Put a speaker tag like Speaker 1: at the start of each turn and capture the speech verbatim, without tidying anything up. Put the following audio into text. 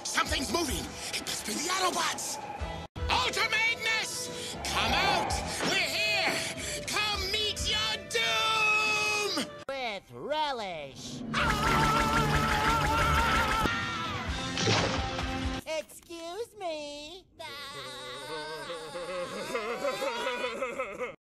Speaker 1: Something's moving. It must be the Autobots. Ultra Magnus! Come out! We're here! Come meet your doom!
Speaker 2: With relish. Excuse me.